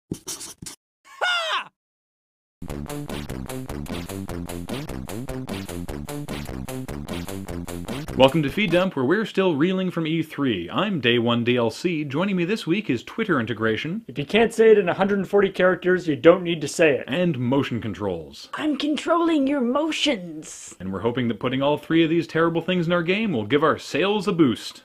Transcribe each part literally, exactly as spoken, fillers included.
Ha! Welcome to Feed Dump, where we're still reeling from E three. I'm Day one D L C. Joining me this week is Twitter integration. If you can't say it in one hundred forty characters, you don't need to say it. And motion controls. I'm controlling your motions. And we're hoping that putting all three of these terrible things in our game will give our sales a boost.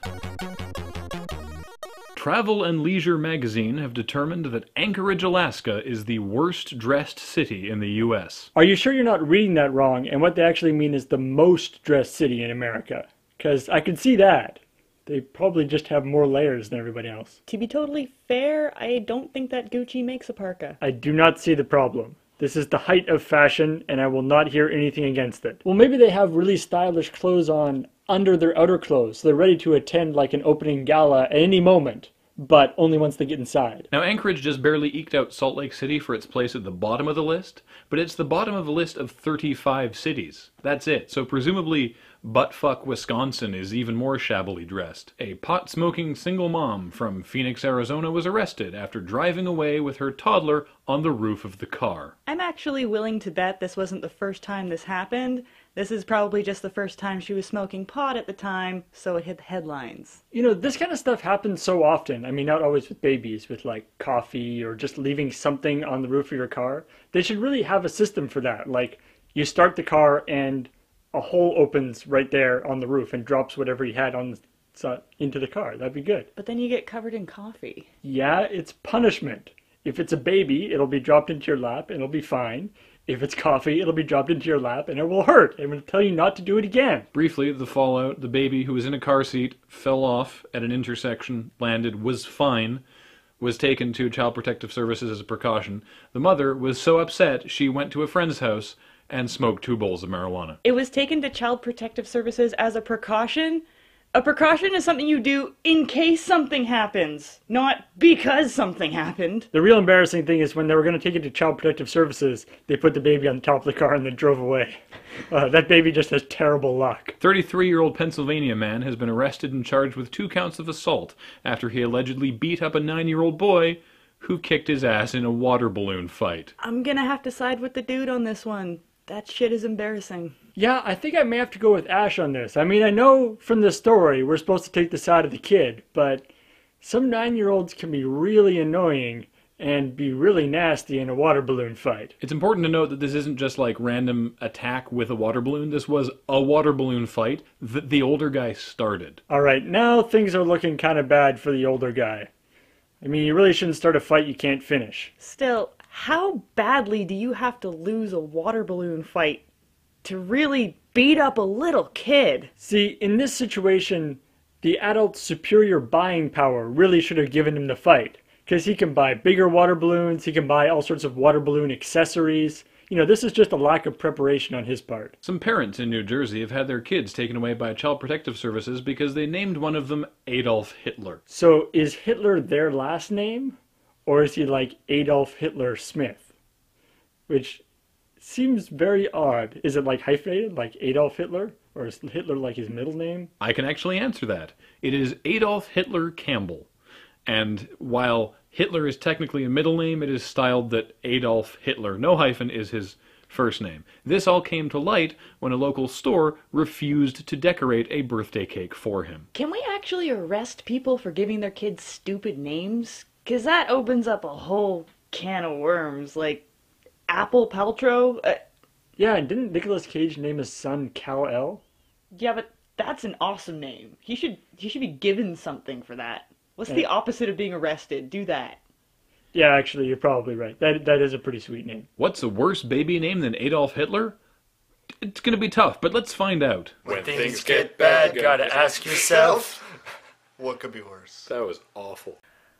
Travel and Leisure magazine have determined that Anchorage, Alaska is the worst dressed city in the U S. Are you sure you're not reading that wrong, and what they actually mean is the most dressed city in America? Because I can see that. They probably just have more layers than everybody else. To be totally fair, I don't think that Gucci makes a parka. I do not see the problem. This is the height of fashion, and I will not hear anything against it. Well, maybe they have really stylish clothes on under their outer clothes, so they're ready to attend like an opening gala at any moment, but only once they get inside. Now, Anchorage just barely eked out Salt Lake City for its place at the bottom of the list, but it's the bottom of a list of thirty-five cities. That's it. So presumably, buttfuck Wisconsin is even more shabbily dressed. A pot-smoking single mom from Phoenix, Arizona was arrested after driving away with her toddler on the roof of the car. I'm actually willing to bet this wasn't the first time this happened. This is probably just the first time she was smoking pot at the time, so it hit the headlines. You know, this kind of stuff happens so often. I mean, not always with babies, with like coffee or just leaving something on the roof of your car. They should really have a system for that. Like, you start the car and a hole opens right there on the roof and drops whatever you had on the, into the car. That'd be good. But then you get covered in coffee. Yeah, it's punishment. If it's a baby, it'll be dropped into your lap and it'll be fine. If it's coffee, it'll be dropped into your lap and it will hurt. I'm going to tell you not to do it again. Briefly, the fallout: the baby who was in a car seat fell off at an intersection, landed, was fine, was taken to Child Protective Services as a precaution. The mother was so upset she went to a friend's house and smoked two bowls of marijuana. It was taken to Child Protective Services as a precaution? A precaution is something you do in case something happens, not because something happened. The real embarrassing thing is when they were going to take it to Child Protective Services, they put the baby on the top of the car and then drove away. Uh, that baby just has terrible luck. thirty-three-year-old Pennsylvania man has been arrested and charged with two counts of assault after he allegedly beat up a nine-year-old boy who kicked his ass in a water balloon fight. I'm gonna have to side with the dude on this one. That shit is embarrassing. Yeah, I think I may have to go with Ash on this. I mean, I know from the story we're supposed to take the side of the kid, but some nine-year-olds can be really annoying and be really nasty in a water balloon fight. It's important to note that this isn't just like random attack with a water balloon. This was a water balloon fight that the older guy started. All right, now things are looking kind of bad for the older guy. I mean, you really shouldn't start a fight you can't finish. Still, how badly do you have to lose a water balloon fight to really beat up a little kid? See, in this situation, the adult's superior buying power really should have given him the fight. Because he can buy bigger water balloons, he can buy all sorts of water balloon accessories. You know, this is just a lack of preparation on his part. Some parents in New Jersey have had their kids taken away by Child Protective Services because they named one of them Adolf Hitler. So, is Hitler their last name? Or is he like Adolf Hitler Smith? Which seems very odd. Is it like hyphenated, like Adolf Hitler? Or is Hitler like his middle name? I can actually answer that. It is Adolf Hitler Campbell. And while Hitler is technically a middle name, it is styled that Adolf Hitler, no hyphen, is his first name. This all came to light when a local store refused to decorate a birthday cake for him. Can we actually arrest people for giving their kids stupid names? Because that opens up a whole can of worms, like Apple Paltrow. Uh, Yeah, and didn't Nicolas Cage name his son Kal-El? yeah, but that's an awesome name. He should he should be given something for that. What's Yeah. the opposite of being arrested? Do that. Yeah, actually, you're probably right. That That is a pretty sweet name. What's a worse baby name than Adolf Hitler? It's gonna be tough, but let's find out. When things get bad, gotta ask yourself, what could be worse? That was awful.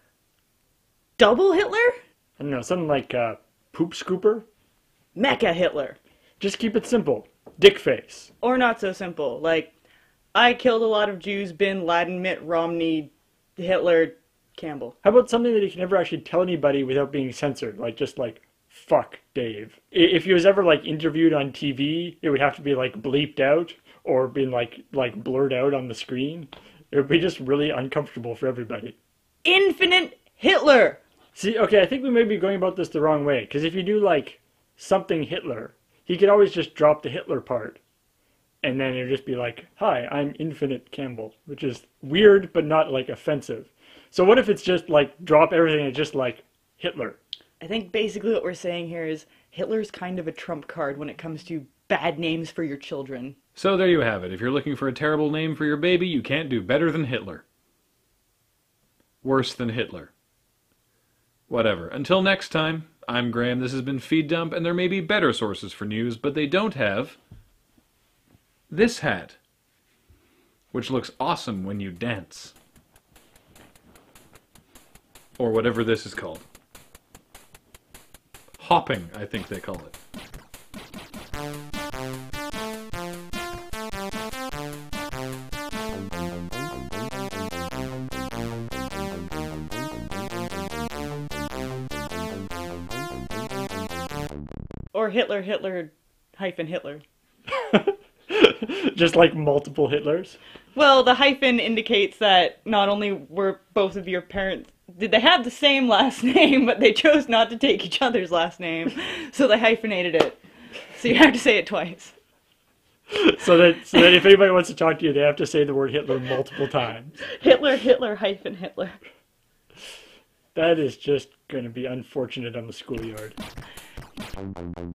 Double Hitler? I don't know, something like uh, Poop Scooper? Mecha Hitler. Just keep it simple. Dick face. Or not so simple, like, I killed a lot of Jews, Bin Laden, Mitt Romney, Hitler, Campbell. How about something that you can never actually tell anybody without being censored? Like, just like, fuck Dave. I- If he was ever, like, interviewed on T V, it would have to be, like, bleeped out or been, like, like blurred out on the screen. It would be just really uncomfortable for everybody. Infinite Hitler! See, okay, I think we may be going about this the wrong way. Because if you do, like, something Hitler, he could always just drop the Hitler part. And then it'd just be like, hi, I'm Infinite Campbell. Which is weird, but not, like, offensive. So what if it's just, like, drop everything and just, like, Hitler? I think basically what we're saying here is Hitler's kind of a trump card when it comes to bad names for your children. So there you have it. If you're looking for a terrible name for your baby, you can't do better than Hitler. Worse than Hitler. Whatever. Until next time, I'm Graham. This has been Feed Dump, and there may be better sources for news, but they don't have this hat, which looks awesome when you dance. Or whatever this is called. Hopping, I think they call it. Or Hitler, Hitler, hyphen Hitler. Just like multiple Hitlers? Well, the hyphen indicates that not only were both of your parents, did they have the same last name, but they chose not to take each other's last name, so they hyphenated it. So you have to say it twice. So that, so that if anybody wants to talk to you, they have to say the word Hitler multiple times. Hitler, Hitler, hyphen Hitler. That is just going to be unfortunate on the schoolyard.